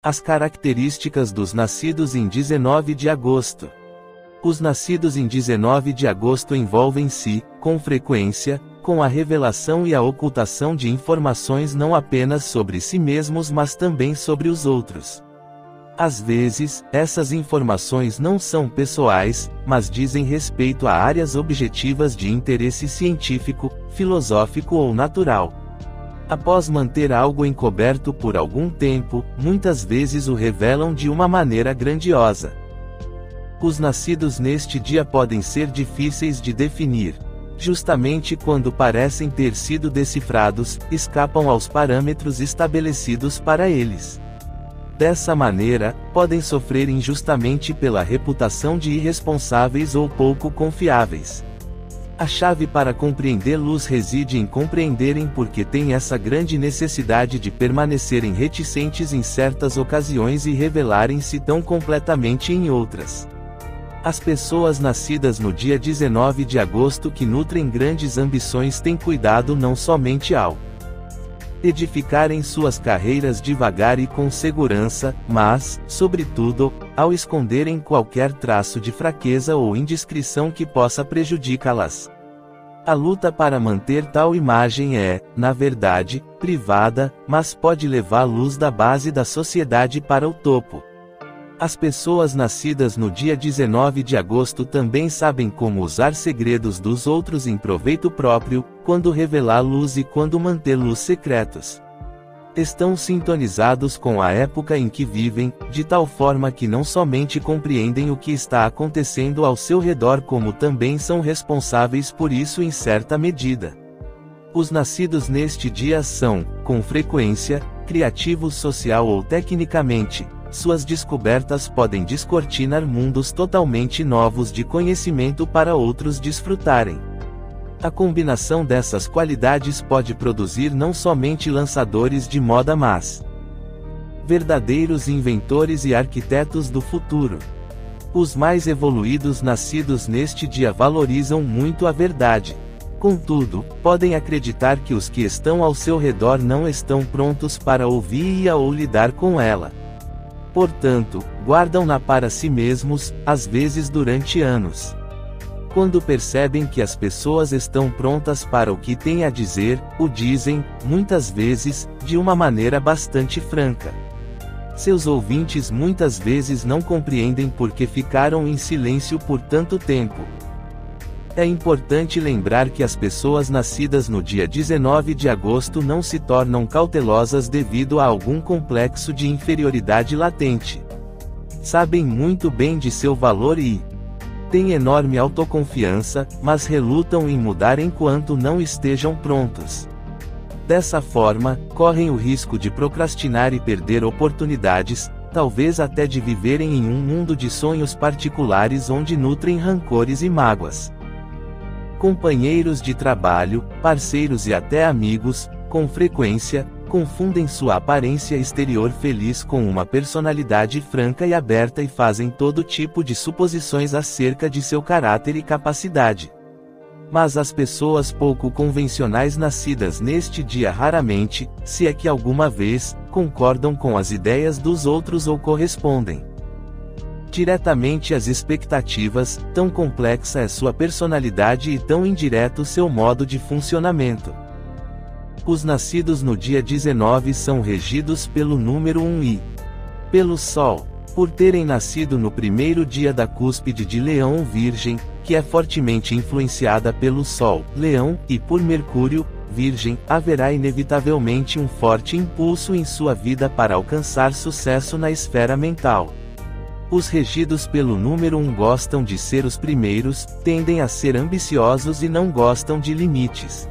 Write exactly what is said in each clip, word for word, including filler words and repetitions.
As características dos nascidos em dezenove de agosto. Os nascidos em dezenove de agosto envolvem-se, com frequência, com a revelação e a ocultação de informações não apenas sobre si mesmos mas também sobre os outros. Às vezes, essas informações não são pessoais, mas dizem respeito a áreas objetivas de interesse científico, filosófico ou natural. Após manter algo encoberto por algum tempo, muitas vezes o revelam de uma maneira grandiosa. Os nascidos neste dia podem ser difíceis de definir. Justamente quando parecem ter sido decifrados, escapam aos parâmetros estabelecidos para eles. Dessa maneira, podem sofrer injustamente pela reputação de irresponsáveis ou pouco confiáveis. A chave para compreendê-los reside em compreenderem por que têm essa grande necessidade de permanecerem reticentes em certas ocasiões e revelarem-se tão completamente em outras. As pessoas nascidas no dia dezenove de agosto que nutrem grandes ambições têm cuidado não somente ao edificarem suas carreiras devagar e com segurança, mas, sobretudo, ao esconderem qualquer traço de fraqueza ou indiscrição que possa prejudicá-las. A luta para manter tal imagem é, na verdade, privada, mas pode levar a luz da base da sociedade para o topo. As pessoas nascidas no dia dezenove de agosto também sabem como usar segredos dos outros em proveito próprio, quando revelá-los e quando mantê-los secretos. Estão sintonizados com a época em que vivem, de tal forma que não somente compreendem o que está acontecendo ao seu redor como também são responsáveis por isso em certa medida. Os nascidos neste dia são, com frequência, criativos social ou tecnicamente. Suas descobertas podem descortinar mundos totalmente novos de conhecimento para outros desfrutarem. A combinação dessas qualidades pode produzir não somente lançadores de moda mas verdadeiros inventores e arquitetos do futuro. Os mais evoluídos nascidos neste dia valorizam muito a verdade. Contudo, podem acreditar que os que estão ao seu redor não estão prontos para ouvir-a ou lidar com ela. Portanto, guardam-na para si mesmos, às vezes durante anos. Quando percebem que as pessoas estão prontas para o que têm a dizer, o dizem, muitas vezes, de uma maneira bastante franca. Seus ouvintes muitas vezes não compreendem por que ficaram em silêncio por tanto tempo. É importante lembrar que as pessoas nascidas no dia dezenove de agosto não se tornam cautelosas devido a algum complexo de inferioridade latente. Sabem muito bem de seu valor e têm enorme autoconfiança, mas relutam em mudar enquanto não estejam prontos. Dessa forma, correm o risco de procrastinar e perder oportunidades, talvez até de viverem em um mundo de sonhos particulares onde nutrem rancores e mágoas. Companheiros de trabalho, parceiros e até amigos, com frequência, confundem sua aparência exterior feliz com uma personalidade franca e aberta e fazem todo tipo de suposições acerca de seu caráter e capacidade. Mas as pessoas pouco convencionais nascidas neste dia raramente, se é que alguma vez, concordam com as ideias dos outros ou correspondem diretamente às expectativas, tão complexa é sua personalidade e tão indireto seu modo de funcionamento. Os nascidos no dia dezenove são regidos pelo número um e pelo Sol, por terem nascido no primeiro dia da cúspide de Leão Virgem, que é fortemente influenciada pelo Sol, Leão, e por Mercúrio, Virgem, haverá inevitavelmente um forte impulso em sua vida para alcançar sucesso na esfera mental. Os regidos pelo número um gostam de ser os primeiros, tendem a ser ambiciosos e não gostam de limites.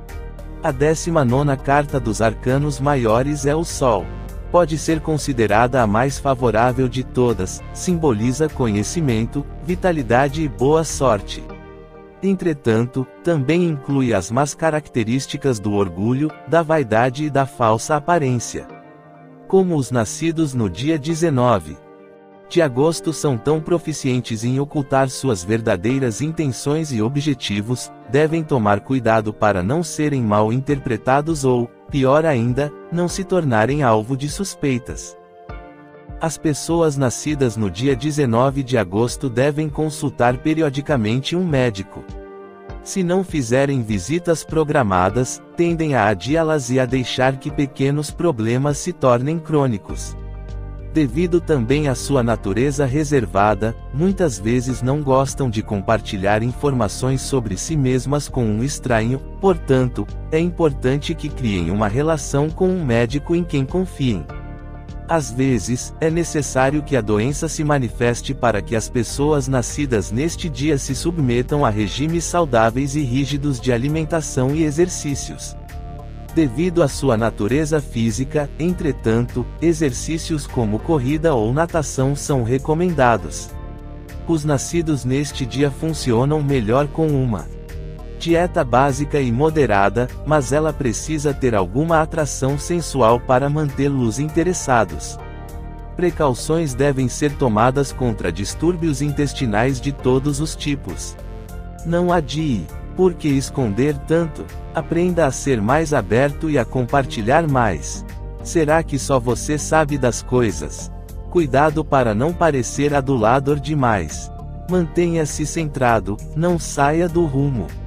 A décima nona carta dos arcanos maiores é o Sol. Pode ser considerada a mais favorável de todas, simboliza conhecimento, vitalidade e boa sorte. Entretanto, também inclui as más características do orgulho, da vaidade e da falsa aparência. Como os nascidos no dia dezenove de agosto são tão proficientes em ocultar suas verdadeiras intenções e objetivos, devem tomar cuidado para não serem mal interpretados ou, pior ainda, não se tornarem alvo de suspeitas. As pessoas nascidas no dia dezenove de agosto devem consultar periodicamente um médico. Se não fizerem visitas programadas, tendem a adiá-las e a deixar que pequenos problemas se tornem crônicos. Devido também à sua natureza reservada, muitas vezes não gostam de compartilhar informações sobre si mesmas com um estranho, portanto, é importante que criem uma relação com um médico em quem confiem. Às vezes, é necessário que a doença se manifeste para que as pessoas nascidas neste dia se submetam a regimes saudáveis e rígidos de alimentação e exercícios. Devido à sua natureza física, entretanto, exercícios como corrida ou natação são recomendados. Os nascidos neste dia funcionam melhor com uma dieta básica e moderada, mas ela precisa ter alguma atração sensual para mantê-los interessados. Precauções devem ser tomadas contra distúrbios intestinais de todos os tipos. Não adie. Por que esconder tanto? Aprenda a ser mais aberto e a compartilhar mais. Será que só você sabe das coisas? Cuidado para não parecer adulador demais. Mantenha-se centrado, não saia do rumo.